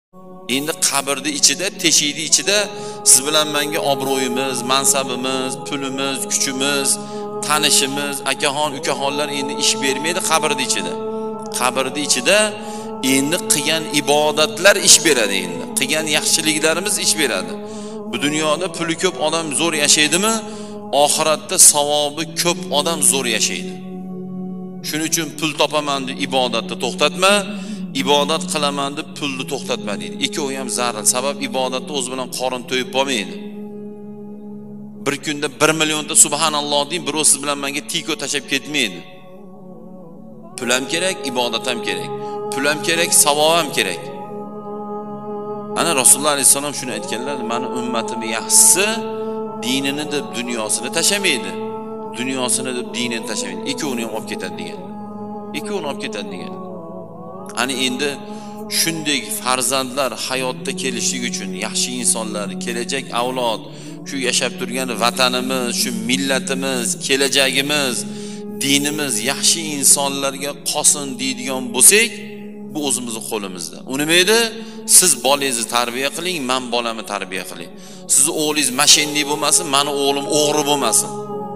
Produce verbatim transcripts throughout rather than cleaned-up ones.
Endi qabrning ichida, teshikning ichida siz bilan menga obro'yimiz, mansabimiz, pulimiz, kuchimiz, tanishimiz, akaxon, ukaxonlar endi ish bermaydi qabrning ichida. Qabrning ichida endi qilgan ibodatlar ish beradi endi. Qilgan yaxshiliklarimiz ish beradi. Bu dunyoda puli ko'p odam zo'r yashaydimi? Oxiratda savobi ko'p odam zo'r yashaydi. Shuning uchun pul topaman deb ibodatni to'xtatma, ibodat qilaman deb pulni to'xtatma deydi. Ikkovi ham zarar. Sabab ibodatni o'z bilan qorin to'yib bo'lmaydi. Bir kunda bir millionta subhanalloh deb birov siz bilan menga tiko tashab ketmaydi. Pul ham kerak, ibodat ham kerak. Pul ham kerak, savob ham kerak. Ana Rasululloh alayhisalom shuni aytganlar, meni ummatim yaxshisi dinini deb dunyosini tashamaydi. Dunyosini deb dinini tashamaydi. Ikkovini ham olib ketadi degan. Ikkovini olib ketadi degan. Ani endi shunday farzandlar hayotda kelishlik uchun yaxshi insonlar, kelajak avlod, shu yashab turgan vatanimiz, shu millatimiz, kelajagimiz, dinimiz yaxshi insonlarga qosin deydigan bo'lsak, bu o'zimizning qo'limizda. U nima edi? Siz bolangizni tarbiya qiling, men bolamni tarbiya qiling. Sizni o'g'lingiz mashinnik bo'lmasin, meni o'g'lim o'g'ri bo'lmasin.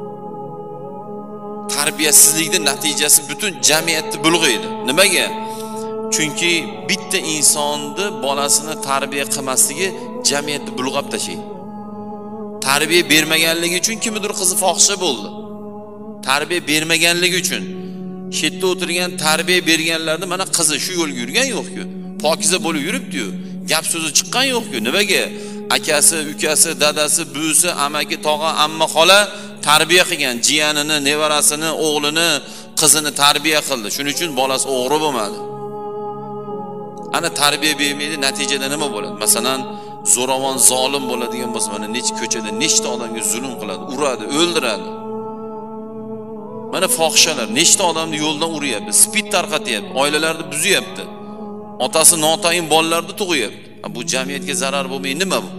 Tarbiyasizlikning natijasi butun jamiyatni bulg'aydi. Nimaga? Chunki bitta insonni bolasini tarbiya qilmasligi jamiyatni bulg'ab tashlaydi. Tarbiya bermaganligi uchun kimdir qizi fohisha bo'ldi. Tarbiya bermaganligi uchun shetda o'tirgan tarbiya berganlarni mana qizi shu yo'lga yurgan yo'q-ku. Pokiza bo'lib yuribdi-yu. Gap so'zi chiqqan yo'q-ku. Nimaga? Akasi, ukasi, dadasi, buvisi, amaki, tog'a, amma, xola tarbiya qilgan, jiyanini, nevarasini, o'g'lini, qizini tarbiya qildi. Shuning uchun bolasi o'g'ri bo'lmadi. Ana tarbiya bermaydi, natijada nima bo'ladi? Masalan, zo'ravon, zolim bo'ladigan bo'lsa, mana nechta ko'chada nechta odamga zulm qiladi, uradi, o'ldiradi. Mana fohishalar nechta odamni yo'ldan uryapti, spid tarqatyapti, oilalarni buzyapti. Otasi notayin bolalarni tug'yapti. Bu jamiyatga zarar bo'lmay nima bu?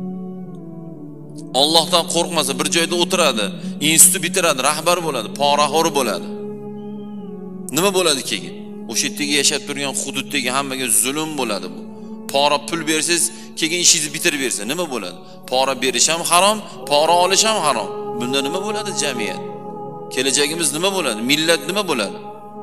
Allohdan qo'rqmasa bir joyda o'tiradi, institut bitiradi, rahbar bo'ladi, poraxo'r bo'ladi. Nima bo'ladi keyin? O'sha yerdagi yashab turgan hududdagi hammaga zulm bo'ladi bu. Pora pul bersiz, keyin ishingizni bitirib bersa nima bo'ladi? Pora berish ham harom, pora olish ham harom. Bunda nima bo'ladi jamiyat? Kelajagimiz nima bo'ladi? Millat nima bo'ladi?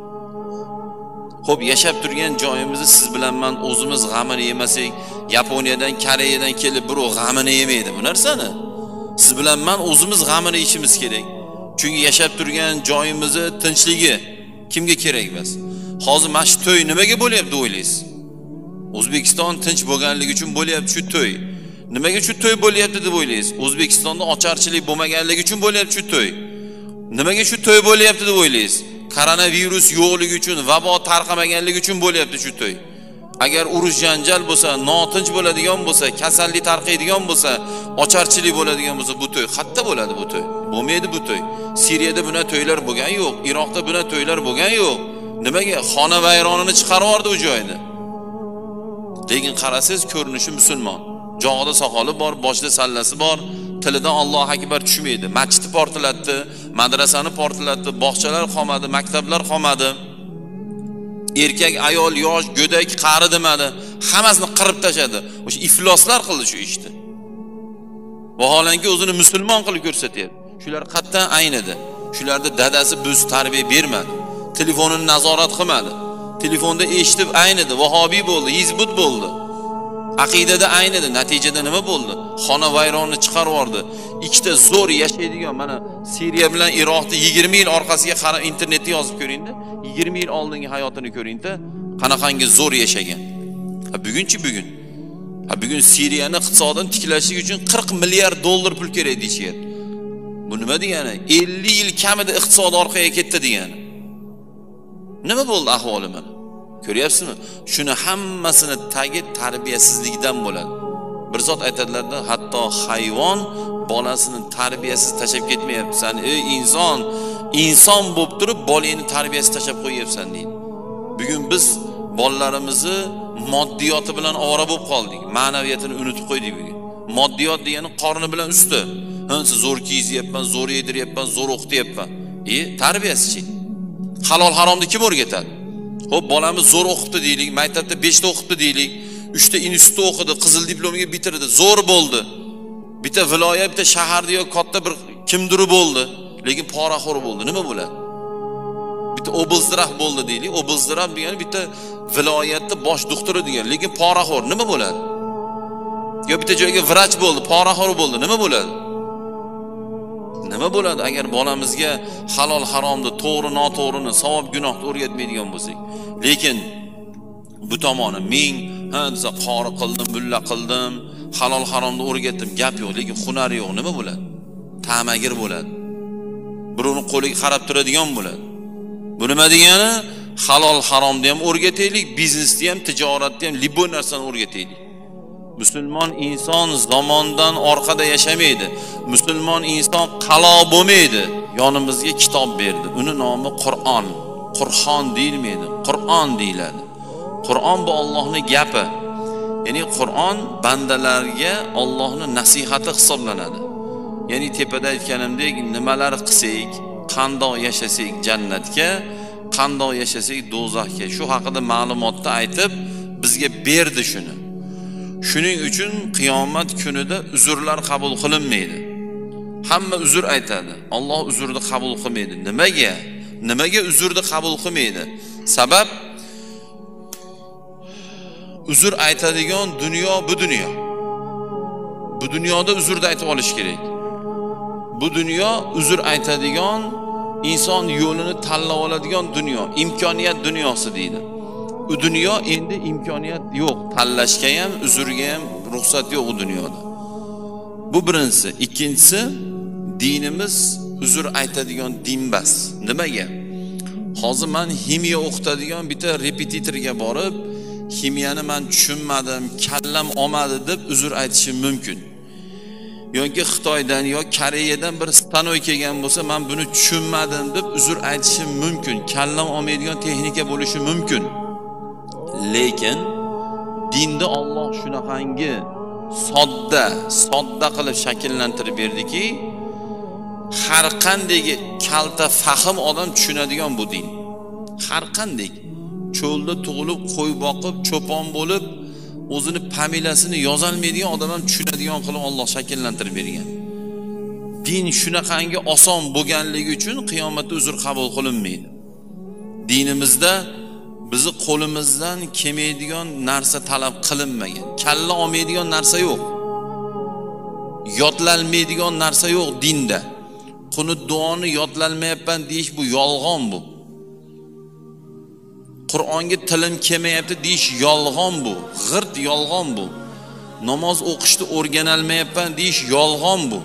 Xo'p, yashab turgan joyimizni siz bilan men o'zimiz g'amini yemasak, Yaponiyadan, Koreyadan kelib birov g'amini yemaydi bu narsani. Siz bilan men o'zimiz g'amini yeyishimiz kerak. Chunki yashab turgan joyimizni tinchligi kimga kerak emas? Hozir mana shu to'y nimaga bo'lyapti o'ylaysiz? O'zbekiston tinch bo'lganligi uchun bo'lyapti shu to'y. Nimaga shu to'y bo'lyapti deb o'ylaysiz? O'zbekistonda ocharchilik bo'lmaganligi uchun bo'lyapti shu to'y. Nimaga shu to'y bo'lyapti deb o'ylaysiz? Koronavirus yo'qligi uchun, vabo tarqamaganligi uchun bo'lyapti shu to'y. Agar urush janjal bo'lsa, notinch bo'ladigan bo'lsa, kasallik tarqaydigan bo'lsa, ocharchilik bo'ladigan bo'lsa, bu to'y qayerda bo'ladi bu to'y? Bo'lmaydi bu to'y. Suriyada buna to'ylar bo'lgan yo'q, Iroqda buna to'ylar bo'lgan yo'q. Nimaga? Xona vayronini chiqarib yubordi u joyni. Lekin qarasangiz ko'rinishi musulmon. Jog'ida soqoli bor, boshida sallasi bor, tilidan Alloh akbar tushmaydi. Masjidni portlatdi, madrasani portlatdi, bog'chalar qolmadi, maktablar qolmadi. Erkak, ayol, yosh, go'dak, qari demadi. Hammasini qirib tashladi. O'sha ifloslar qildi shu ishni. Vaholanki o'zini musulmon qilib ko'rsatyapti. Shular qattan aynidi. Shularda dadasi biz tarbiya bermadi. Telefonini nazorat qilmadi. Telefonda eshitib aynidi, vahobiy bo'ldi, hizbut bo'ldi. Aqidada aynidi, natijada nima bo'ldi? Xona vayronni chiqarib yubordi. Ikkita zo'r yashaydigan, mana Suriya bilan Iroqni yigirma yil orqasiga qarab internetda yozib ko'ring-da, yigirma yil oldingi hayotini ko'ring-da, qanaqangi zo'r yashagan. Ha bugunchi bugun. Ha bugun Suriyani iqtisodini tiklashlik uchun qirq milliard dollar pul kerak deyishyapti. Bu nima degani? ellik yil kamida iqtisod orqaga ketdi degani. Nima bo'ldi ahvoli mana? Ko'ryapsizmi? Shuni hammasini tagi tarbiyasizlikdan bo'ladi. Bir zot aytadilar-da, hatto hayvon bolasini tarbiyasiz tashab ketmayapti. Sen ey inson, inson bo'lib turib bolangni tarbiyasiz tashab qo'yyapsan deydi. Bugun biz bolalarimizni moddiyoti bilan ovora bo'lib qoldik. Ma'naviyatini unutib qo'ydik bugun. Moddiyot degani qorni bilan usti. Hansi zo'r kiyizyapman, zo'r yediryapman, zo'r o'qityapman. E, tarbiyasiz-chi? Halol haromni kim o'rgatadi? Xo'p, bolamiz zo'r o'qibdi deylik, maktabda besh ta o'qibdi deylik, uchta institutda o'qidi, qizil diplomiga bitirdi, zo'r bo'ldi. Bitta viloyat, bitta shaharda yoki katta bir kimdir bo'ldi, lekin poraxo'r bo'ldi. Nima bo'ladi? Bitta oblzdrav bo'ldi deylik. Oblzdrav degani bitta viloyatda bosh doktori degan, lekin poraxo'r nima bo'ladi? Yo bitta joyga vrach bo'ldi, poraxo'r bo'ldi, nima bo'ladi? Nima bo'ladi agar bolamizga halol haromni, to'g'ri noto'g'rini, savob gunohni o'rgatmaydigan bo'lsak? Lekin bu tomoni men ha desa qori qildim, mulla qildim, halol haromni o'rgatdim, gap yo'q, lekin hunari yo'q, nima bo'ladi? Ta'magir bo'ladi. Birovning qo'liga qarab turadigan bo'ladi. Bu nima degani? Halol haromni ham o'rgataylik, biznesni ham, tijoratni ham, liboy narsani o'rgataylik. Musulmon inson zamondan orqada yashamaydi. Musulmon inson qalo bo'lmaydi. Yonimizga kitob berdi. Uni nomi Qur'on. Qur'on deyilmaydi, Qur'on deyiladi. Qur'on bu Allohning gapi. Ya'ni Qur'on bandalarga Allohning nasihati hisoblanadi. Ya'ni tepada aytganimdek, nimalar qilsak, qandoq yashasak jannatga, qandoq yashasak do'zaxga, shu haqida ma'lumotni aytib bizga berdi shuni. Shuning uchun qiyomat kunida uzrlar qabul qilinmaydi. Hamma uzr aytadi. Alloh uzrni qabul qilmaydi. Nimaga? Nimaga uzrni qabul qilmaydi? Sabab uzr aytadigan dunyo bu dunyo. Bu dunyoda uzrni aytib olish kerak. Bu dunyo uzr aytadigan, inson yo'lini tanlab oladigan dunyo, imkoniyat dunyosi deydi. U dunyo endi imkoniyat yo'q, tanlashga ham, uzrga ham ruxsat yo'q u dunyoda. Bu birinchisi. Ikkinchisi, dinimiz uzr aytadigan din bas. Nimaga? Hozir men ximiya o'qitadigan bitta repetitorga borib, ximiyani men tushunmadim, kallam olmadi deb uzr aytishim mumkin. Yoki Xitoydan yo Koreyadan bir stanoy kelgan bo'lsa, men buni tushunmadim deb uzr aytishim mumkin. Kallam olmaydigan texnika bo'lishi mumkin. Lekin dinda Alloh shunaqangi sodda, sodda qilib shakllantirib berdiki, har qanday kalta fahm odam tushunadigan bu din. Har qanday cho'lda tug'ilib, qo'y boqib, cho'pon bo'lib, o'zini familiyasini yozolmaydigan odam ham tushunadigan qilib Alloh shakllantirib bergan. Din shunaqangi oson bo'lganligi uchun qiyomatda uzr qabul qilinmaydi. Dinimizda bizni qo'limizdan kelmaydigan narsa talab qilinmagan. Kalla olmaydigan narsa yo'q. Yodlanmaydigan narsa yo'q dinda. Qunut duoni yodlanmayapman deyish bu yolg'on bu. Qur'onga tilim kelmayapti deyish yolg'on bu. G'irt yolg'on bu. Namoz o'qishni o'rganolmayapman deyish yolg'on bu.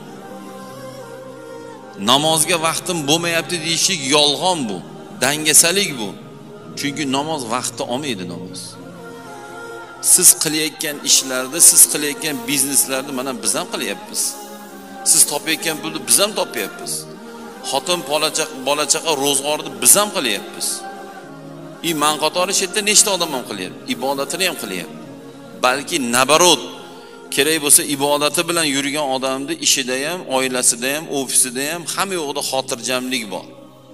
Namozga vaqtim bo'lmayapti deyishlik yolg'on bu. Dangasalik bu. Chunki namoz vaqti olmaydi namoz. Siz qilayotgan ishlarda, siz qilayotgan bizneslarda mana biz ham qilyapmiz. Siz topayotgan pulni biz ham topyapmiz. Xotin bola-chaqa, bola-chaqa ro'zg'orni biz ham qilyapmiz. I man qatori chetda nechta odam ham qilyapti, ibodatini ham qilyapti. Balki nabarot kerak bo'lsa ibodati bilan yurgan odamni ishida ham, oilasida ham, ofisida ham hamma yo'qda xotirjamlik bor.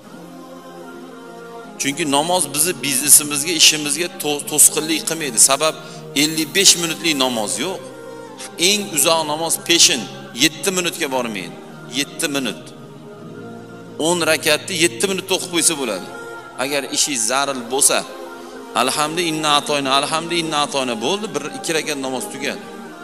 Chunki namoz bizni biznesimizga, ishimizga to'sqinlik qilmaydi. Sabab ellik besh minutlik namoz yo'q. Eng uzoq namoz peshin yetti minutga bormaydi. yetti minut. o'n rakatni yetti minutda o'qib qo'ysa bo'ladi. Agar ishi zaril bo'lsa, alhamdulillah inna atoyna, alhamdulillah inna atoyna bo'ldi, bir ikki rakat namoz tugadi.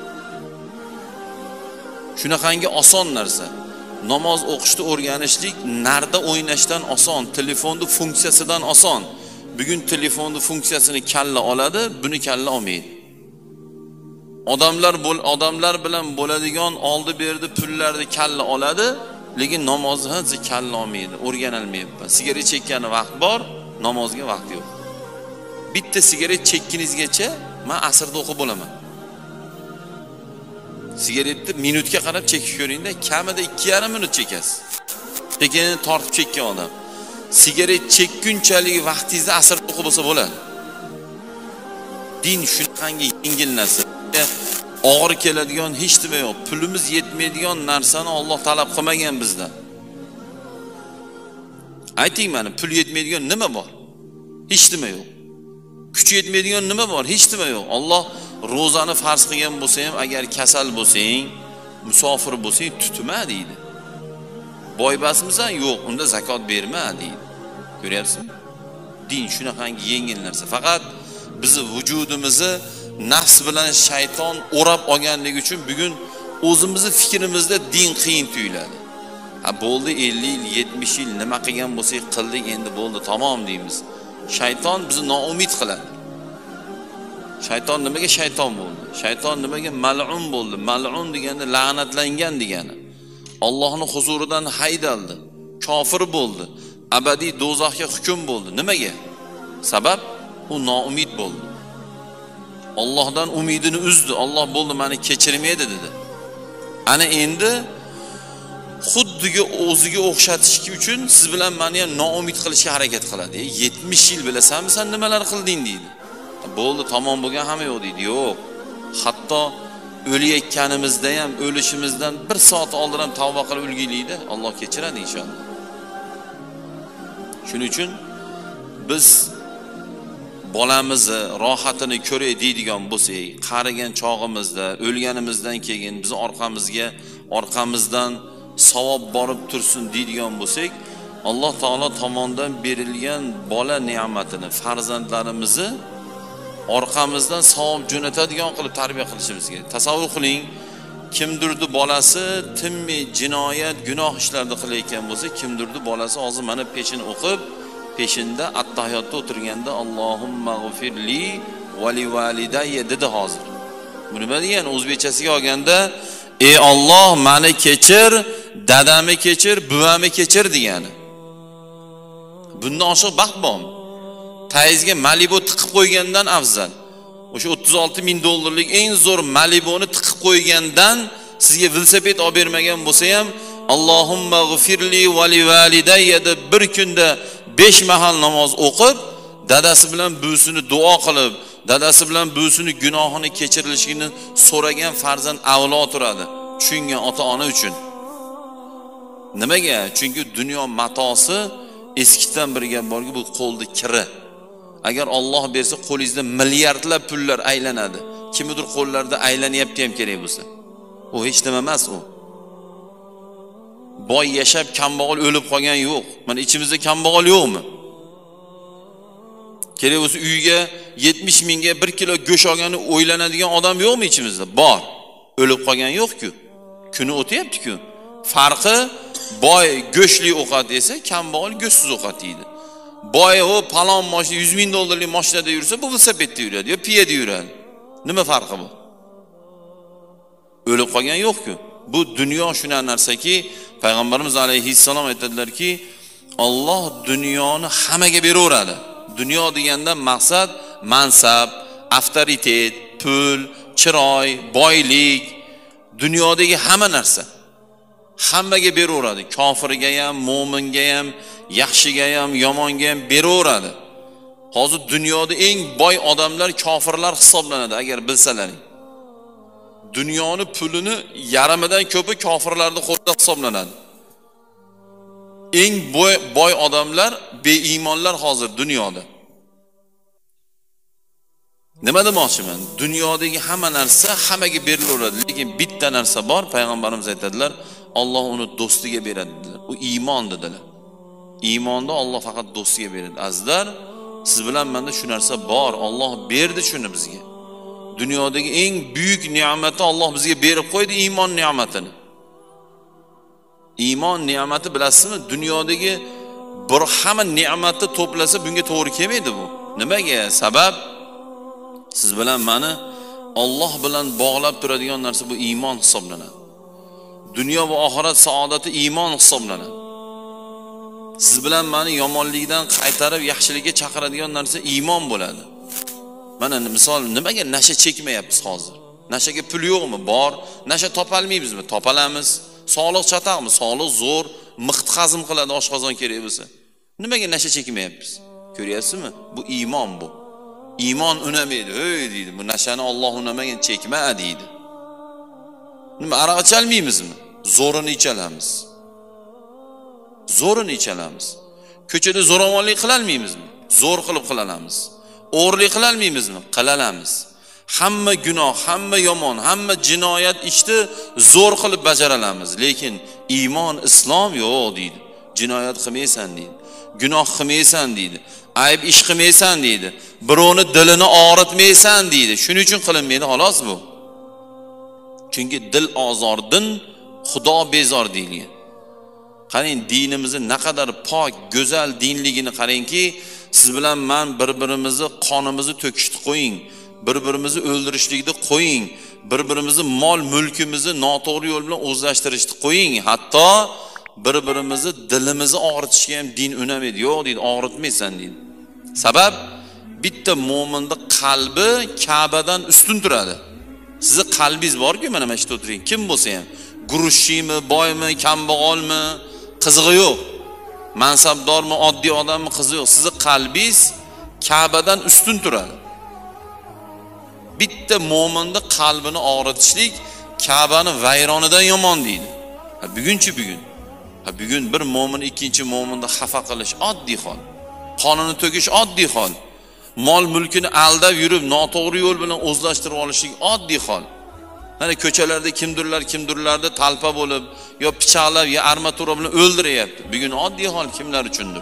Shunaqangi oson narsa. Namoz o'qishni o'rganishlik narda o'ynashdan oson, telefonning funksiyasidan oson. Bugun telefonning funksiyasini kalla oladi, buni kalla olmaydi. Odamlar odamlar bilan bo'ladigan oldi berdi pullarni kalla oladi, lekin namozni hech kalla olmaydi, o'rganolmayapti. Sigaret chekkani vaqt bor, namozga vaqt yo'q. Bitta sigaret chekkinizgacha men asrda o'qib bo'laman. Sigaretni minutga qarab chekib ko'ringda, kamida ikki yarim minut chekasiz. Lekin tortib chekkan odam sigaret chekkunchalik vaqtingizni asrda o'qib bo'lsa bo'ladi. Din shunaqangi yengil narsa. Og'ir keladigan hech nima yo'q. Pulimiz yetmaydigan narsani Alloh talab qilmagan bizdan. Ayting mana, pul yetmaydigan nima bor? Hech nima yo'q. Kuch yetmaydigan nima bor? Hech nima yo'q. Alloh ro'zani farz qilgan bo'lsa ham agar kasal bo'lsang, musofir bo'lsang tutma deydi. Boybasmisan? Yo'q, unda zakot berma deydi. Ko'ryapsizmi? Din shunaqangi yengil narsa. Faqat bizni vujudimizni nafs bilan shayton o'rab olganligi uchun bugun o'zimizni fikrimizda din qiyin tuyuladi. Ha bo'ldi ellik yil, yetmish yil nima qilgan bo'lsak qildik, endi bo'ldi, tamom deymiz. Shayton bizni noumid qiladi. Shayton nimaga shayton bo'ldi? Shayton nimaga mal'un bo'ldi? Mal'un deganda la'natlangan degani. Allohning huzuridan haydaldi, kofir bo'ldi, abadiy do'zaxga hukm bo'ldi. Nimaga? Sabab u noumid bo'ldi. Allohdan umidini uzdi. Alloh bo'ldi, meni kechirmaydi dedi. Ana endi xuddiga o'ziga o'xshatish uchun siz bilan meni ham noumid qilishga harakat qiladi. yetmish yil bilasanmi sen nimalar qilding deydi. Bo'ldi, tamom bo'lgan hamma yo'q deydi. Yo'q. Hatto o'layotganimizda ham o'lishimizdan bir soat oldin ham tavba qilib ulgiylikda Alloh kechiradi inshaalloh. Shuning uchun biz bolamizni rohatini ko'ray deydigan bo'lsak, qarigan chog'imizda, o'lganimizdan keyin biz orqamizga, orqamizdan savob borib tursin deydigan bo'lsak, Alloh taolo tomonidan berilgan bola ne'matini, farzandlarimizni orqamizdan savob jo'natadigan qilib tarbiya qilishimiz kerak. Tasavvur qiling, kimdirdi bolasi timmi jinoyat, gunoh ishlarni qilayotgan bo'lsa, kimdirdi bolasi hozir mana peshin o'qib, peshinda attahiyotda o'tirganda Allohumma g'firli va li validayya dedi hozir. Bu nima degani? O'zbekchasiga olganda, ey Alloh, meni kechir, dadamni kechir, buvamni kechir degani. Bundan oshiq baxt bormi? Tayizga Malibu tiqib qo'ygandan afzal. O'sha o'ttiz olti ming dollarlik eng zo'r Malibuni tiqib qo'ygandan sizga velosiped olib bermagan bo'lsa ham, Allohumma g'firli va li validayya deb bir kunda besh mahal namoz o'qib, dadasi bilan buvisini duo qilib, dadasi bilan buvisini gunohini kechirilishini so'ragan farzand avlo turadi. Tushungan ota-ona uchun. Nimaga? Chunki dunyo matosi eskidan bir gap borki, bu qo'lda kiri. Agar Alloh bersa qo'lingizda milliardlab pullar aylanadi. Kimdir qo'llarda aylanyapti ham kerak bo'lsa. U hech nima emas u. Boy yashab kambag'al o'lib qolgan yo'q. Mana ichimizda kambag'al yo'qmi? Kerak bo'lsa uyiga yetmish mingga bir kilo go'sht olgani o'ylanadigan odam yo'qmi ichimizda? Bor. O'lib qolgan yo'q-ku. Kuni o'tayapti-ku. Farqi boy go'shtli ovqat desa, kambag'al go'shtsiz ovqat yeydi. Boy o palon mashina yuz ming dollarlik mashinada yursa, bu velosipedda yuradi yo piyada yuradi. Nima farqi bu? O'lib qolgan yo'q-ku. Bu dunyo shuna narsaki, payg'ambarimiz alayhissalom aytadilarki, Alloh dunyoni hammaga beraveradi. Dunyo deganda maqsad mansab, avtoritet, pul, chiroy, boylik, dunyodagi hamma narsa hammaga beraveradi. Kofirga ham, mo'minga ham, yaxshiga ham, yomonga ham beraveradi. Hozir dunyoda eng boy odamlar kofirlar hisoblanadi, agar bilsalaring. Dunyoni pulini yarimidan ko'pi kofirlarning qo'lida hisoblanadi. Eng boy boy odamlar beimonlar hozir dunyoda. Nima demoqchiman? Dunyodagi hamma narsa hammaga berilaveradi, lekin bitta narsa bor, payg'ambarimiz aytadilar, Alloh uni do'stiga beradi dedilar. U iymon dedilar. Iymonda Alloh faqat do'stiga beradi. Azizlar, siz bilan menda shu narsa bor. Alloh berdi shuni bizga. Dunyodagi eng buyuk ne'matni Alloh bizga berib qo'ydi, iymon ne'matini. Iymon ne'mati bilasizmi? Dunyodagi bir hamma ne'matni to'plasa bunga to'g'ri kelmaydi bu. Nimaga? Sabab siz bilan meni Alloh bilan bog'lab turadigan narsa bu iymon hisoblanadi. Dunyo va oxirat saodati iymon hisoblanadi. Siz bilan meni yomonlikdan qaytarib yaxshilikka chaqiradigan narsa iymon bo'ladi. Mana misol, nimaga nasha chekmayapmiz hozir? Nashaga pul yo'qmi? Bor. Nasha topolmaymizmi? Topolamiz. Sog'liq chataqmi? Sog'liq zo'r, mixt hazm qiladi oshqozon kerak bo'lsa. Nimaga nasha chekmayapmiz? Ko'ryapsizmi? Bu iymon bu. Iymon unamaydi. Hey deydi. Bu nashani Alloh unamagan, chekma deydi. Nima aroq icholmaymizmi? Zo'rini ichalamiz. Zo'rini ichalamiz. Ko'chada zo'ravonlik qila olmaymizmi? Zo'r qilib qilamiz. O'g'irlik qila olmaymizmi? Qila olamiz. Hamma gunoh, hamma yomon, hamma jinoyat ishni zo'r qilib bajaramiz, lekin iymon, islom yo'q deydi. Jinoyat qilmaysan deydi. Gunoh qilmaysan deydi. Ayb ish qilmaysan deydi. Birovni dilini og'ritmaysan deydi. Shuning uchun qilinmaydi, xolos bu. Chunki dil ozordan Xudo bezor deyilgan. Qarang, dinimizni naqadar pok, go'zal dinligini qarangki, siz bilan men bir-birimizni qonimizni to'kishni qo'ying, bir-birimizni o'ldirishlikni qo'ying, bir-birimizni mol mulkimizni noto'g'ri yo'l bilan o'zlashtirishni qo'ying, hatto bir-birimizni dilimizni og'ritishga ham din unamaydi. Yo'q deydi, og'ritmaysan deydi. Sabab bitta mo'minning qalbi Ka'badan ustun turadi. Sizni qalbingiz bor-ku, mana mana shu o'tiring. Kim bo'lsa ham, gurushchimi, boymi, kambag'almi, qizig'i yo'q. Mansabdormi, oddiy odammi, qizi yo'q. Sizni qalbingiz Ka'badan ustun turadi. Bitta mo'minning qalbini og'ritishlik Ka'bani vayronidan yomon deydi. Ha bugunchi bugun. Ha bugun bir mo'min ikkinchi mo'minni xafa qilish oddiy hol. Qonini to'kish oddiy hol. Mol mulkini aldab yurib noto'g'ri yo'l bilan o'zlashtirib olishlik oddiy hol. Mana ko'chalarda kimdirlar, kimdirlarda talpa bo'lib, yo pichoqlab, yo armatura bilan o'ldiryapti. Bugun oddiy hol kimlar uchundir?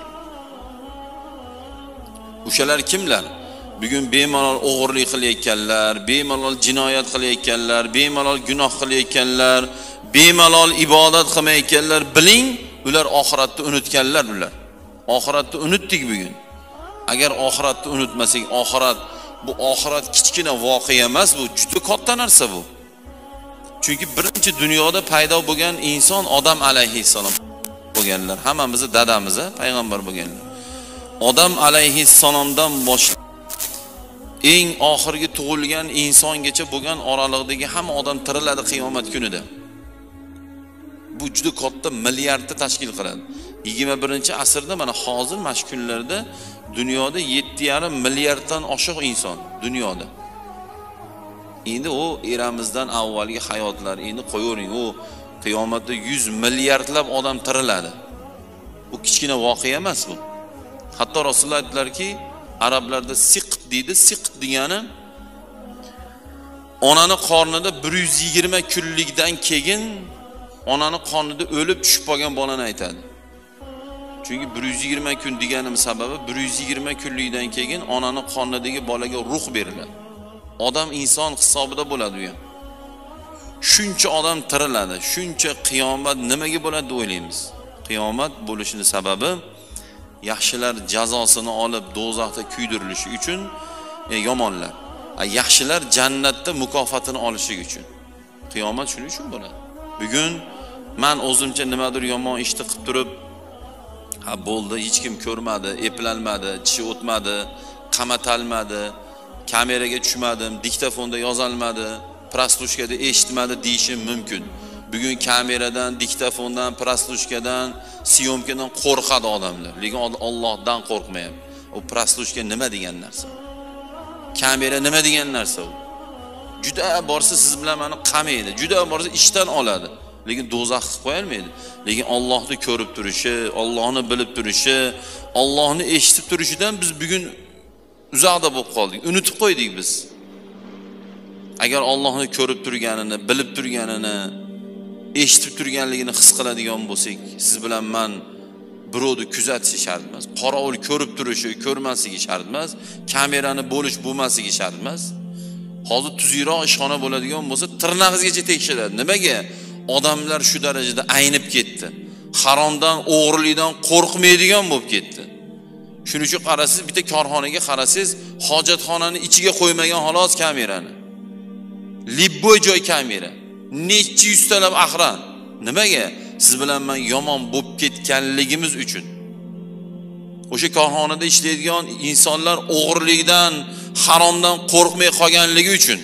O'shalar kimlar? Bugun bemalol o'g'irlik qilayotganlar, bemalol jinoyat qilayotganlar, bemalol gunoh qilayotganlar, bemalol ibodat qilmayotganlar, biling, ular oxiratni unutganlar ular. Oxiratni unutdik bugun. Agar oxiratni unutmasak, oxirat bu oxirat kichkina voqea emas, bu juda katta narsa bu. Chunki birinchi dunyoda paydo bo'lgan inson Odam alayhissalom bo'lganlar. Hammamizni dadamiz, payg'ambar bo'lganlar. Odam alayhissalomdan boshlab eng oxirgi tug'ilgan insongacha bo'lgan oralig'idagi hamma odam tiriladi qiyomat kunida. Bu juda katta milliardni tashkil qiladi. yigirma birinchi asrda mana hozir mana kunlarda dunyoda yetti yarim milliarddan oshiq inson dunyoda. Endi u eramizdan avvalgi hayotlar, endi qo'yavering, u qiyomatda yuz milliardlab odam tiriladi. Bu kichkina voqea emas bu. Hatto Rasululloh aytdilarki, arablarda siqt deydi. Siqt degani onani qornida bir yuz yigirma kunlikdan keyin onani qornida o'lib tushib qolgan bolani aytadi. Chunki bir yuz yigirma kun deganim sababi bir yuz yigirma kunlikdan keyin onani qornidagi bolaga ruh beriladi. Odam inson hisobida bo'ladi u ham. Shuncha odam tiriladi, shuncha qiyomat nimaga bo'ladi deb o'ylaymiz. Qiyomat bo'lishining sababi yaxshilar jazosini olib do'zaxda kuydirilishi uchun, e, yomonlar. Yaxshilar jannatda mukofotini olishi uchun. Qiyomat shuning uchun bo'ladi. Bugun men o'zimcha nimadir yomon ishni qilib turib, ha bo'ldi, hech kim ko'rmadi, eplanmadi, tishi o'tmadi, qamatalmadi, kameraga tushmadim, diktofonda yozolmadi, prostushkada eshitmadi deyishim mumkin. Bugun kameradan, diktofondan, prostushkadan, syomkadan qo'rqadi odamlar. Lekin Allohdan qo'rqmayapti. U prostushka nima degan narsa? Kamera nima degan narsa u? Juda borsa siz bilan meni qamaydi, juda borsa ishdan oladi. Lekin do'zax qilib qo'ya olmaydi. Lekin Allohni ko'rib turishi, Allohni bilib turishi, Allohni eshitib turishidan biz bugun uzoqda bo'lib qoldik, unutib qo'ydik biz. Agar Allohni ko'rib turganini, bilib turganini, eshitib turganligini his qiladigan bo'lsak, siz bilan men birovni kuzatishi shart emas. Qorovul ko'rib turishi, ko'rmasligi shart emas. Kamerani bo'lish bo'lmasligi shart emas. Hozir tuzukroq ishxona bo'ladigan bo'lsa, tirnog'ingizgacha tekshiradi. Nimaga? Odamlar shu darajada aynib ketdi. Haromdan, o'g'rilikdan qo'rqmaydigan bo'lib ketdi. Shuning uchun qarasiz, bitta korxonaga qarasiz, hojatxonani ichiga qo'ymagan xolos kamerani. Libboy joy kamera. Necha yuztalab ahran. Nimaga? Siz bilan men yomon bo'lib ketganligimiz uchun. O'sha korxonada ishlaydigan insonlar o'g'rilikdan, haromdan qo'rqmay qolganligi uchun.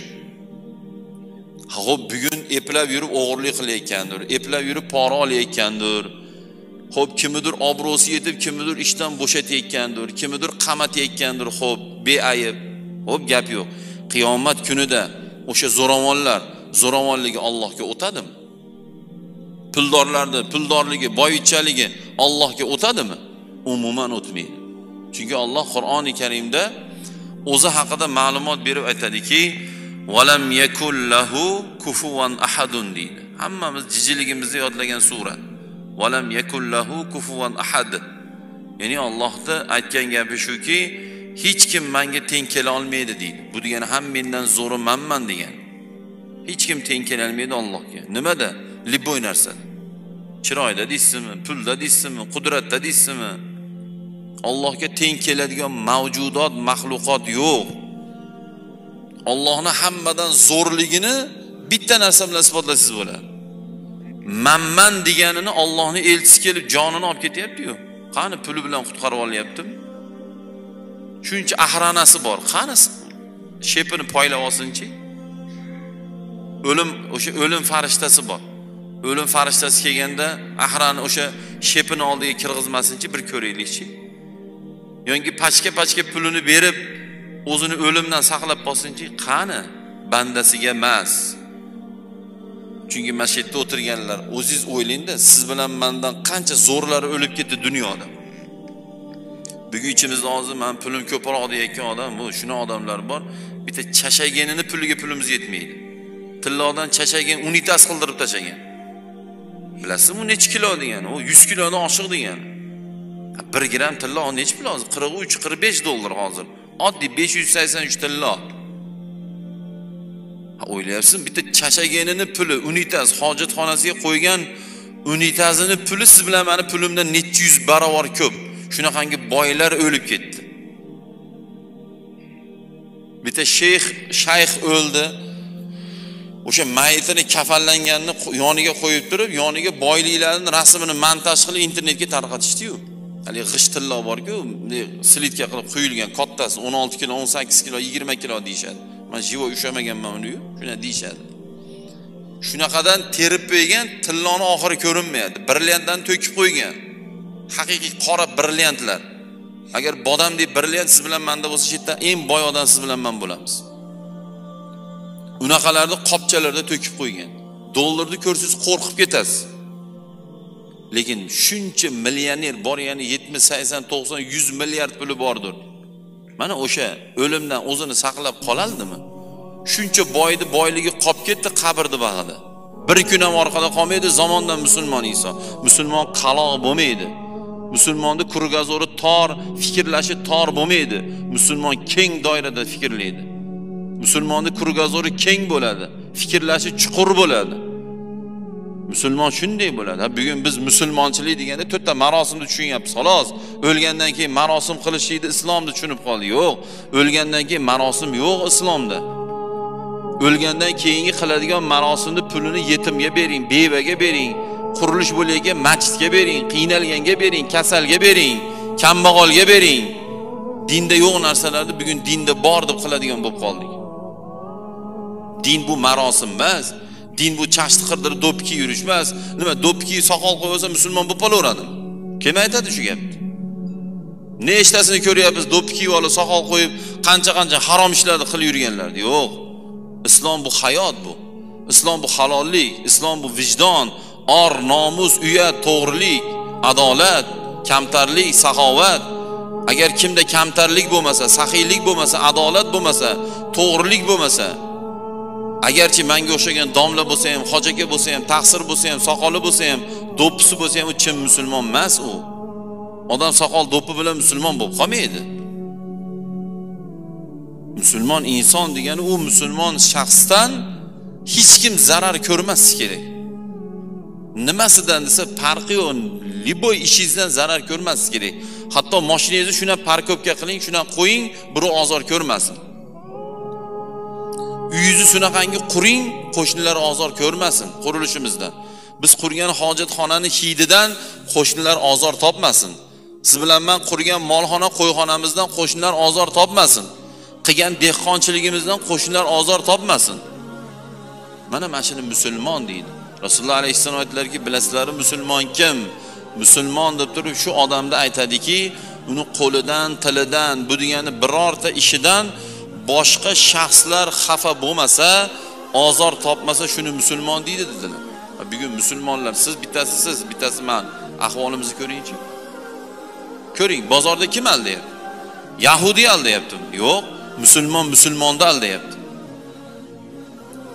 Xo'p, bugun eplab yurib o'g'irlik qilayotgandir, eplab yurib pora olayotgandir. Xo'p, kimdir obro'si yetib, kimdir ishdan bo'shatayotgandir, kimdir qamatayotgandir, xo'p, beayib. Xo'p, gap yo'q. Qiyomat kunida o'sha zo'ravonlar zo'ravonligi Allohga o'tadimi? Puldorlarning puldorligi, boyichaligi Allohga o'tadimi? Umuman o'tmaydi. Chunki Alloh Qur'oni Karimda o'zi haqida ma'lumot berib aytadiki, Valam yakul lahu kufuwan ahadun deydi. Hammamiz jijiligimizda yodlagan sura. Valam yakul lahu kufuwan ahad. Ya'ni Allohda aytgan gapi shuki, hech kim menga teng kela olmaydi deydi. Bu degani ham mendan zo'ri menman degan. Hech kim teng kela olmaydi Allohga. Nimada? Liboy narsa. Chiroyda deysizmi, pulda deysizmi, qudratda deysizmi? Allohga teng keladigan mavjudot, mahluqot yo'q. Allohning hammadan zo'rligini bitta narsa bilan isbotlasangiz bo'ladi. Manman deganini Allohning elchisi kelib jonini olib ketyapti-ku. Qani puli bilan qutqarib olyapti? Shuncha ahranasi bor. Qani shepini poylab olsinchi? O'lim, o'sha o'lim farishtasi bor. O'lim farishtasi kelganda ahrani o'sha shepini oldiga kirgizmasinchi, bir ko'raylikchi. Yo'nki pachka-pachka pulini berib, o'zini o'limdan saqlab qolsinchi, qani bandasiga emas. Chunki masjidda o'tirganlar, o'zingiz o'ylangda, siz bilan mendan qancha zo'rlari o'lib ketdi dunyoda. Bugun ichimizda hozir men pulim ko'proq deyotgan odam, bu shuna odamlar bor. Bitta chashaganini puliga pulimiz yetmaydi. Tillodan chashagan unitas qildirib tashagan. Bilasizmi, necha kilo degani? U yuz kilodan oshiq degani. bir gram tilla necha pul hozir? qirq uch qirq besh dollar hozir. Oddiy besh yuz sakson uch tilla. Ha, o'ylayapsizmi, bitta chashaganini puli, unitas hojatxonasiga qo'ygan unitazini puli siz bilan meni pulimdan necha yuz barobar ko'p. Shunaqangi boylar o'lib ketdi. Bitta shayx, shayx o'ldi. O'sha mayitini kafallanganini yoniga qo'yib turib, yoniga boyliklarning rasmini montaj qilib internetga tarqatishdi-yu. Hali g'isht tilla bor-ku, slitka qilib qo'yilgan, kattasi o'n olti kilo, o'n sakkiz kilo, yigirma kilo deyshadi. Men jivo ushamaganman uni-yu, shuna deyshadi. Shunaqadan terib qo'ygan, tilloni oxiri ko'rinmaydi. Brilliantdan to'kib qo'ygan. Haqiqiy qora brilliantlar. Agar bodamdek brilliant siz bilan menda bo'lsa, chetdan eng boy odam siz bilan men bo'lamiz. Unaqalarni qopchalarda to'kib qo'ygan. Dollarni ko'rsangiz qo'rqib ketasiz. Lekin shuncha millioner bor, ya'ni yetmish, sakson, to'qson, yuz milliard puli bordir. Mana o'sha o'limdan o'zini saqlab qoladimi? Shuncha boyni boyligi qolib ketdi qabrda bag'ida. Bir kun ham orqada qolmaydi zamondan musulmon inson. Musulmon qaloq bo'lmaydi. Musulmonning kurgazori tor, fikrlashi tor bo'lmaydi. Musulmon keng doirada fikrlaydi. Musulmonning kurgazori keng bo'ladi, fikrlashi chuqur bo'ladi. Musulmon shunday bo'ladi. Bugun biz musulmonchilik deganda to'rtta marosimni tushunyapmiz. Xolos, o'lgandan keyin marosim qilishlikni islomda tushunib qoldi. Yo'q, o'lgandan keyin marosim yo'q islomda. O'lgandan keyingi qiladigan marosimni pulini yetimga bering, bevaga bering, qurilish bo'layotgan masjidga bering, qiynalganga bering, kasalga bering, kambag'alga bering. Dinda yo'q narsalarni bugun dinda bor deb qiladigan bo'lib qoldik. Din bu marosim emas. Din bu chashti qirdirib do'pki yurish emas. Nima, do'pki soqol qo'ysa musulmon bo'lib qolaveradi. Kim aytadi shu gapni? Nechtasini ko'ryapmiz, do'pki olib soqol qo'yib qancha-qancha harom ishlarni qilib yurganlar. Yo'q. Islom bu hayot bu. Islom bu halollik, islom bu vijdon, or, nomus, uyat, to'g'rilik, adolat, kamtarlik, saxovat. Agar kimda kamtarlik bo'lmasa, saxiylik bo'lmasa, adolat bo'lmasa, to'g'rilik bo'lmasa, agarchi menga o'xshagan domla bo'lsa ham, hojaga bo'lsa ham, taqsir bo'lsa ham, soqoli bo'lsa ham, do'ppisi bo'lsa ham, u chin musulmon emas u. Odam soqol do'ppi bilan musulmon bo'lib qolmaydi. Musulmon inson degani u musulmon shaxsdan hech kim zarar ko'rmasi kerak. Nimasidan desa farqi yo'q, liboy ishingizdan zarar ko'rmasi kerak. Hatto mashinangizni shuna parkovka qiling, shuna qo'ying, birov ozor ko'rmasin. Uyingizni shunaqangi quring, qo'shnilar ozor ko'rmasin qurilishimizdan. Biz qurgan hojatxonani hididan qo'shnilar ozor topmasin. Siz bilan men qurgan molxona, qo'yxonamizdan qo'shnilar ozor topmasin. Qilgan dehqonchiligimizdan qo'shnilar ozor topmasin. Mana mashina musulmon deydi. Rasululloh alayhissalom aytdilarki, bilasizlar musulmon kim? Musulmon deb turib shu odamda aytadiki, uni qo'lidan, tilidan, bu degani birorta ishidan boshqa shaxslar xafa bo'lmasa, ozor topmasa shuni musulmon deydi dedilar. Bugun musulmonlar, siz bittasi siz, bittasi men. Ahvolimizni ko'ringchi. Ko'ring, bozorda kim aldayapti? Yahudi aldayaptimi? Yo'q, musulmon musulmonni aldayapti.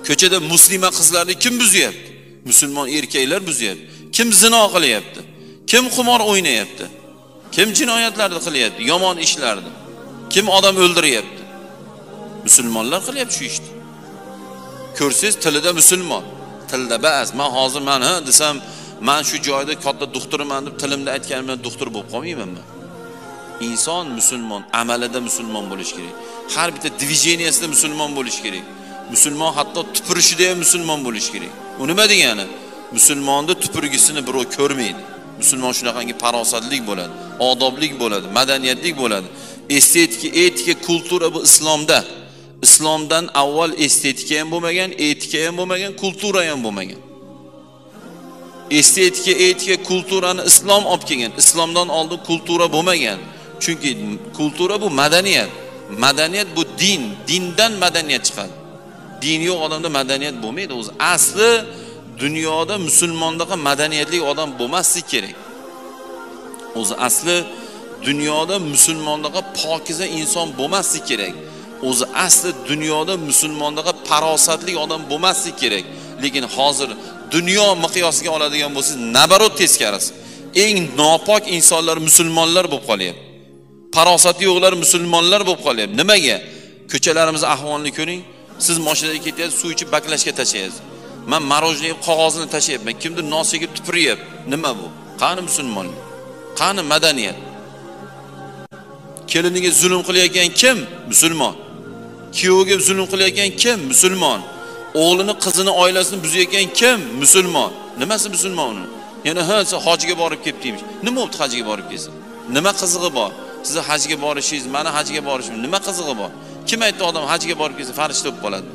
Ko'chada muslima qizlarni kim buzyapti? Musulmon erkaklar buzyapti. Kim zino qilyapti? Kim qimor o'ynayapti? Kim jinoyatlarni qilyapti? Yomon ishlarni. Kim odam o'ldiryapti? Musulmonlar qilyapti shu ishni. Ko'rsangiz tilida musulmon, tilda bas. Men hozir men ha desam, men shu joyda katta doktorman deb tilimda aytganim bilan doktor bo'lib qolmaymanmi? İnson musulmon, amalida musulmon bo'lish kerak. Har bitta dvijeniyasida musulmon bo'lish kerak. Musulmon hatto tupurishida ham musulmon bo'lish kerak. U nima degani? Musulmonda tupurgisini birov ko'rmaydi. Musulmon shunaqangi farosatlik bo'ladi, odoblik bo'ladi, madaniyatlik bo'ladi. Estetika, etika, kultura bu islomda. Islomdan avval estetika ham bo'lmagan, etika ham bo'lmagan, kultura ham bo'lmagan. Estetika, etika, kulturani islom olib kelgan. Islomdan oldin kultura bo'lmagan. Chunki kultura bu madaniyat. Madaniyat bu din, dindan madaniyat chiqadi. Din yo'q odamda madaniyat bo'lmaydi. O'zi asli dunyoda musulmondaqa madaniyatli odam bo'lmasligi kerak. O'zi asli dunyoda musulmondaqa pokiza inson bo'lmasligi kerak. O'zi asli dunyoda musulmondaqa farosatli odam bo'lmasligi kerak. Lekin hozir dunyo miqyosiga oladigan bo'lsangiz, nabarot teskarisi. Eng nopok insonlar musulmonlar bo'lib qolyapti. Farosati yo'qlar musulmonlar bo'lib qolyapti. Nimaga? Ko'chalarimiz ahvolini ko'ring. Siz mashinaga ketyapsiz, suv ichib baklashga tashlaysiz. Men marojniy qog'ozini tashlayapman. Kimdir nos yegib tupuryapti. Nima bu? Qani musulmonlik? Qani madaniyat? Keliniga zulm qilayotgan kim? Musulmon. Kuyoviga zulm qilayotgan kim? Musulmon. O'g'lini, qizini, oilasini buzayotgan kim? Musulmon. Nimasi musulmon uni? Yana ha, siz hajga borib ketdingiz. Nima bo'ldi hajga borib kelsa? Nima qizig'i bor? Siz hajga borishingiz, meni hajga borishim, nima qizig'i bor? Kim aytdi odam hajga borib kelsa farishta bo'lib qoladi?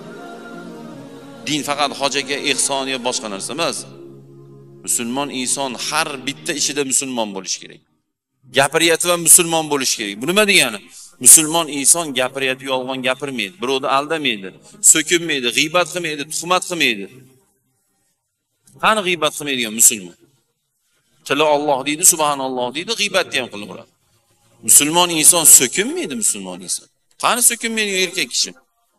Din faqat hojaga ehson yo boshqa narsa emas. Musulmon inson har bitta ishida musulmon bo'lish kerak. Gapiryapti va musulmon bo'lish kerak. Bu nima degani? Musulmon inson gapiryapti, yolg'on gapirmaydi, birovni aldamaydi, so'kinmaydi, g'iybat qilmaydi, tuhmat qilmaydi. Qani g'iybat qilmaydigan musulmon? Tili Alloh deydi, subhanalloh deydi, g'iybatni ham qilaveradi. Musulmon inson so'kinmaydi, musulmon inson. Qani so'kinmaydigan erkak kishi?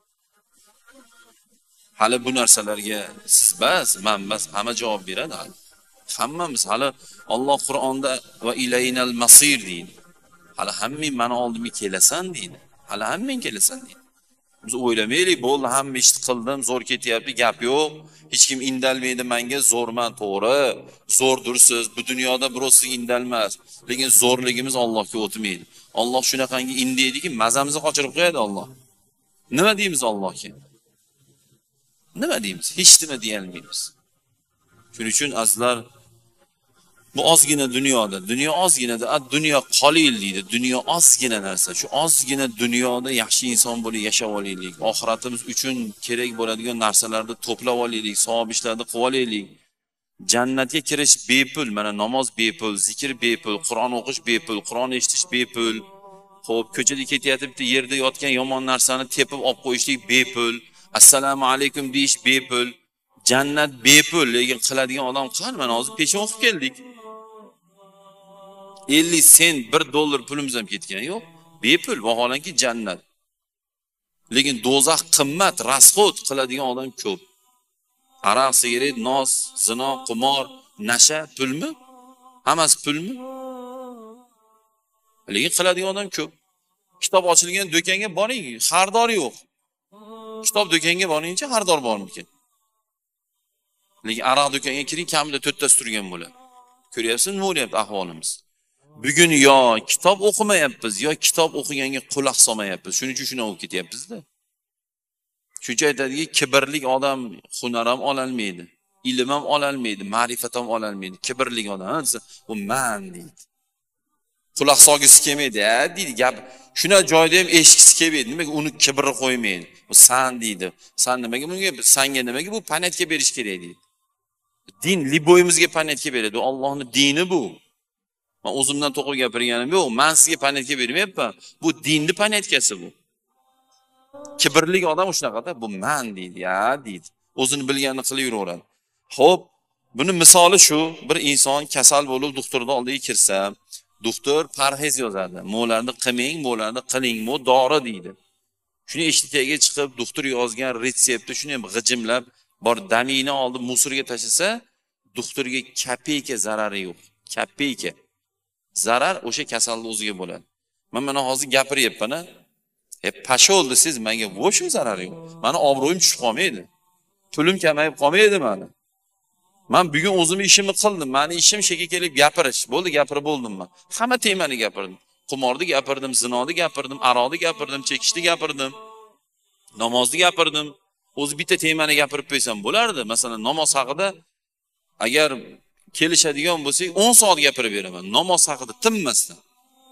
Hali bu narsalarga siz bas, men bas, hamma javob beradi hali. Hammamiz hali Alloh Qur'onda va ilaynal masir deydi. Hali hammang meni oldimga kelasan deydi. Hali hammang kelasan deydi. Biz o'ylamaylik, bo'ldi, hamma ishni qildim, zo'r ketyapti, gap yo'q. Hech kim indalmaydi menga, zo'rman, to'g'ri. Zo'rdursiz, bu dunyoda birov sizga indalmas. Lekin zo'rligimiz Allohga o'tmaydi. Alloh shunaqangi indaydiki, mazamizni qochirib qo'yadi Alloh. Nima deymiz Allohga? Nima deymiz? Hech nima deya olmaymiz. Shuning uchun azizlar, bu ozgina dunyoda, dunyo ozginada, dunyo qolil deydi. Dunyo ozgina narsa. Shu ozgina dunyoda yaxshi inson bo'lib yashab olaylik. Oxiratimiz uchun kerak bo'ladigan narsalarni to'plab olaylik, savob ishlarni qilib olaylik. Jannatga kirish bepul, mana namoz bepul, zikr bepul, Qur'on o'qish bepul, Qur'on eshitish bepul. Xo'p, ko'chada ketayotib bitta yerda yotgan yomon narsani tepib olib qo'yishlik bepul. Assalomu alaykum deyish bepul. Jannat bepul, lekin qiladigan odam qani? Mana hozir peshin o'qib keldik. ellik sent, bir dollar pulimiz ham ketgan yo'q. Bepul, vaholanki jannat. Lekin do'zax qimmat, rasxot qiladigan odam ko'p. Aroq, sigaret, nos, zino, qimor, nasha pulmi? Hammasi pulmi? Lekin qiladigan odam ko'p. Kitob ochilgan do'konga boring, xaridor yo'q. Kitob do'konga boringchi, xaridor bormikin? Lekin aroq do'konga kiring, kamida to'rttasi turgan bo'ladi. Ko'ryapsizmi, nima bo'lyapti ahvolimiz? Bugun yo kitob o'qimayapmiz, yo kitob o'qiganga quloq solmayapmiz. Shuning uchun shuna bo'lib ketyapmiz-da. Shuncha aytadiki, kibrlik odam hunar ham ola olmaydi, ilm ham ola olmaydi, ma'rifat ham ola olmaydi. Kibrlik odam desa, u men deydi. Quloq solgisi kelmaydi, ha deydi. Gap shuna joyda ham eshitgisi kelmaydi. Nimaga uni kibri qo'ymaydi? Bu san deydi. San nimaga bunga, sanga nimaga bu panetga berish kerak deydi. Din liboyimizga panetga beradi. Bu Allohning dini bu. Men o'zimdan to'g'ri gapirganim yo'q. Men sizga panetga bermayapman. Bu dinning panetkasi bu. Kibrlik odam shunaqada, bu men deydi, ya deydi. O'zini bilganini qilaveradi. Xo'p, buni misoli shu, bir inson kasal bo'lib doktorning oldiga kirsa, doktor parhez yozadi. Mo'larni qilmang, mo'larni qiling, bu dori deydi. Shuni eshitga chiqib, doktor yozgan retseptni shuni ham g'ijimlab, bor damini oldi musorga tashlasa, doktorga kapeyka zarari yo'q. Kapeyka. Zarar o'sha kasallik o'ziga bo'ladi. Men mana hozir gapiryapman, a? E pashol desiz, menga bo'sh zarari yo'q. Meni obro'yim tushib qolmaydi. Pulim kamayib qolmaydi meni. Men bugun o'zim ishimni qildim. Meni ishim shega kelib gapirish. Bo'ldi, gapirib bo'ldim men. Hamma temani gapirdim. Qumorni gapirdim, zinoni gapirdim, aroqni gapirdim, chekishni gapirdim. Namozni gapirdim. O'zi bitta temani gapirib qo'ysam bo'lardi. Masalan, namoz haqida agar kelishadigan bo'lsak, o'n soat gapirib beraman. Namoz haqida tinmasdan.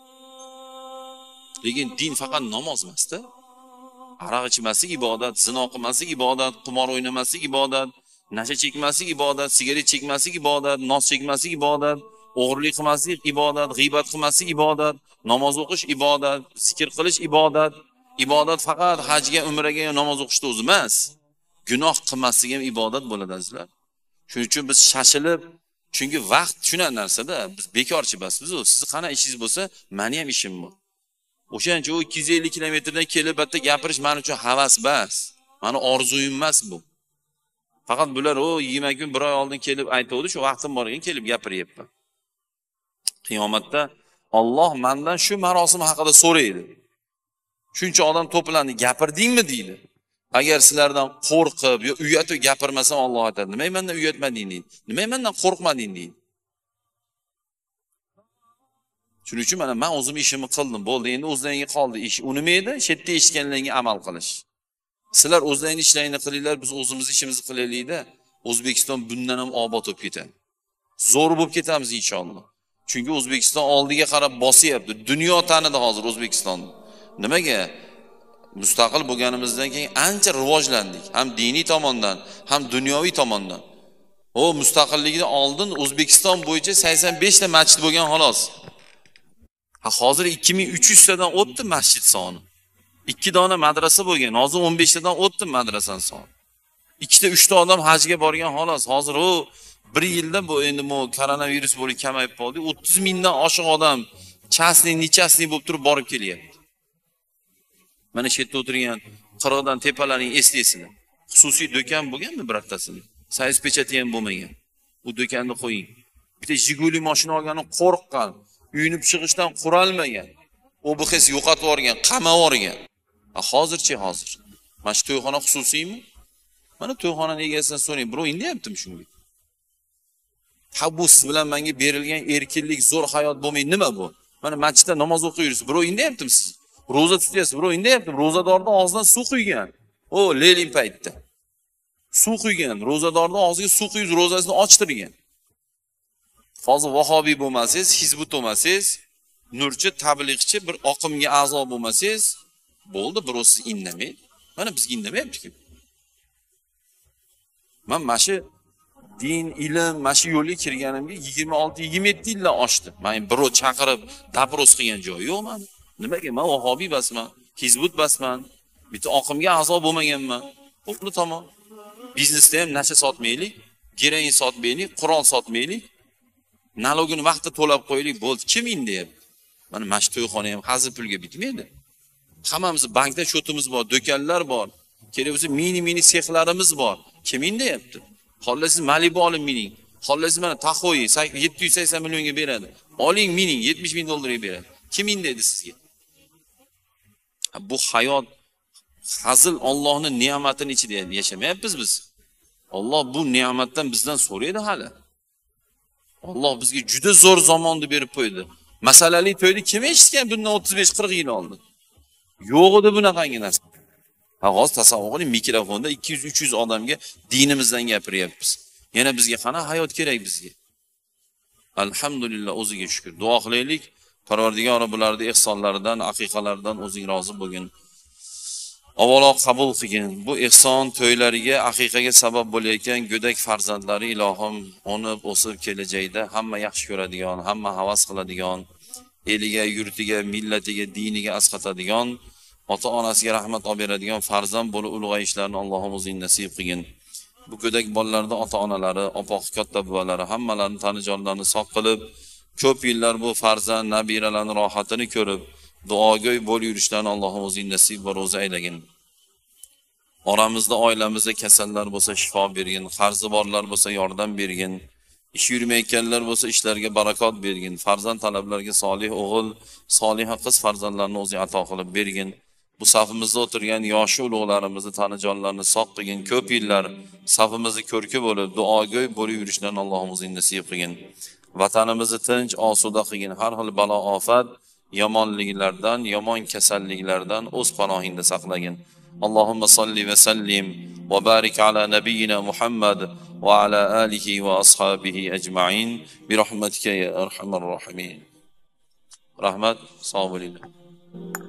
Lekin din faqat namoz emas-da. Aroq ichmaslik ibodat, zino qilmaslik ibodat, qumor o'ynamaslik ibodat, nasha chekmaslik ibodat, sigaret chekmaslik ibodat, nos chekmaslik ibodat, o'g'irlik qilmaslik ibodat, g'iybat qilmaslik ibodat, namoz o'qish ibodat, zikr qilish ibodat. Ibodat faqat hajga, umraga, namoz o'qishda o'zi emas. Gunoh qilmaslik ham ibodat bo'ladi azizlar. Shuning uchun biz shashilib, chunki vaqt shuna narsada, biz bekorchi emasmiz. Siz qana ishingiz bo'lsa, meni ham ishim bor. O'shancha u ikki yuz ellik kilometrdan kelib bitta gapirish men uchun havas bas. Meni orzuyim emas bu. Faqat bular o yigirma kun bir oy oldin kelib aytuvdi, shu vaqtim bor ekan kelib gapiryapman. Qiyomatda Alloh mendan shu marosim haqida so'raydi. Shuncha odam to'plandi, gapirdingmi deydi. Agar sizlardan qo'rqib yo uyatib gapirmasam Alloh aytadi, nima mendan uyatmading deydi. Nima mendan qo'rqmading deydi. Shuning uchun mana men o'zim ishimni qildim, bo'ldi, endi o'zlaringga qoldi ish. U nima edi? Shetda eshitganlaringga amal qilish. Sizlar o'zlaringning ishlaringni qilinglar, biz o'zimiz ishimizni qilaylik-da. O'zbekiston bundan ham obod bo'lib ketadi. Zo'r bo'lib ketamiz inshaalloh. Chunki O'zbekiston oldiga qarab bosyapti. Dunyo tanidi hozir O'zbekistonni. Nimaga? Mustaqil bo'lganimizdan keyin ancha rivojlandik, ham diniy tomondan, ham dunyoviy tomondan. O mustaqillikdan oldin O'zbekiston bo'yicha sakson besh ta masjid bo'lgan xolos. Ha hozir ikki ming uch yuz tadan o'tdi masjid soni. ikki dona madrasa bo'lgan, hozir o'n besh tadan o'tdi madrasaning soni. ikkita uchta odam hajga borgan xolos. Hozir u bir yilda bu endi bu koronavirus bo'lib kamayib qoldi. o'ttiz mingdan oshiq odam chasni, nechasni bo'lib turib borib kelyapti. Mana shu yerda o'tirgan qirg'dan tepalaring eslaysizlar. Xususiy do'kon bo'lganmi birortasini? Sayz pechati ham bo'lmagan. U do'konni qo'ying. Bitta Jiguli mashina olgani qo'rqqan, uyinib chiqishdan qurolmagan. O bu his yo'qotib yuborgan, qamab yuborgan. Ha hozirchi hozir. Mana shu to'yxona xususiymi? Mana to'yxonaning egasidan so'rang, bro, indayaptimi shunga? Ha bu siz bilan menga berilgan erkinlik, zo'r hayot bo'lmay nima bu? Mana masjidda namoz o'qiysiz, bro, indayaptimi siz? Roza tutyapsiz, bro, indayapti. Rozadorning og'zidan suv quygan. O, leling paytda. Suv quygan, rozadorning og'ziga suv quyib rozasini ochtirgan. Hozir vahobiy bo'lmasangiz, hizbut bo'lmasangiz, nurchi, tabliğchi bir oqimga a'zo bo'lmasangiz, bo'ldi, bro, siz indamaydi. Mana bizga indamayapti-ku. Men mashi din, ilm, mashi yo'lga kirganimga yigirma olti yigirma yetti yildan oshdi. Men bro chaqirib dapros qilgan joyi yo'q men. Nimaga? Men vahobiy basman, hizbut basman, bitta oqimga a'zo bo'lmaganman. Bo'ldi, tamom. Biznesda ham nasha sotmaylik, geroin sotmaylik, qurol sotmaylik. Nalogini vaqtida to'lab qo'yaylik, bo'ldi. Kim indayapti? Mana mash to'yxona ham hazil pulga bitmaydi. Hammamiz bankda shotimiz bor, do'konlar bor. Kerak bo'lsa mini-mini sexlarimiz bor. Kim indayapti? Xollasiz Malibu olib mining. Xollasiz mana Tahoy yetti yuz sakson millionga beradi. Oling mining yetmish ming dollarga beradi. Kim indaydi sizga? Bu hayot hazil Allohning ne'matining ichida yashamayapmiz biz. Alloh bu ne'matdan bizdan so'raydi hali. Alloh bizga juda zo'r zamonni berib qo'ydi. Masalali to'yni kim eshitgan bundan o'ttiz besh qirq yil oldin? Yo'q edi bunaqangi narsa. Ha hozir tasavvur qiling, mikrofonda ikki yuz uch yuz odamga dinimizdan gapiryapmiz. Yana bizga qana hayot kerak bizga. Alhamdulillah, o'ziga shukr. Duo qilaylik. Parvardigor bularni ihsonlaridan, aqiqalaridan o'zing rozi bo'lgin. Avvalo qabul qilgin. Bu ihson to'ylariga, aqiqaga sabab bo'layotgan go'dak farzandlari ilohim o'nib, o'sib kelajakda hamma yaxshi ko'radigan, hamma havas qiladigan, eliga, yurtiga, millatiga, diniga asqatadigan, ota-onasiga rahmat olib beradigan farzand bo'lib ulg'ayishlarini Allohim o'zing nasib qilgin. Bu go'dak bolalarda ota-onalari, opoq katta buvalari hammalarini tanijonlarini sog' qilib, ko'p yillar bu farzand nabiralarning rohatini ko'rib, duogo'y bo'lib yurishlarni Allohim o'zing nasib va ro'za aylagin. Oramizda oilamizda kasallar bo'lsa shifo bergin, qarzi borlar bo'lsa yordam bergin, ish yurmayotganlar bo'lsa ishlarga barakot bergin, farzand talablarga solih o'g'il, soliha qiz farzandlarni o'zing ato qilib bergin. Bu safimizda o'tirgan yoshi ulug'larimizni, tanijonlarni sog' qilgin, ko'p yillar safimizni ko'rki bo'lib, duogo'y bo'lib yurishlarni Allohim o'zing nasib qilgin. Vatanimizni tinch, osuda qilgin. Har xil balo ofat, yomonliklardan, yomon kasalliklardan o'z panohingda saqlagin. Allohumma salli va sallim va barik ala nabiyyina Muhammad va ala alihi va ashabihi ajma'in bi rahmatika ya arhamar rahimin. Rahmat, sog' bo'linglar.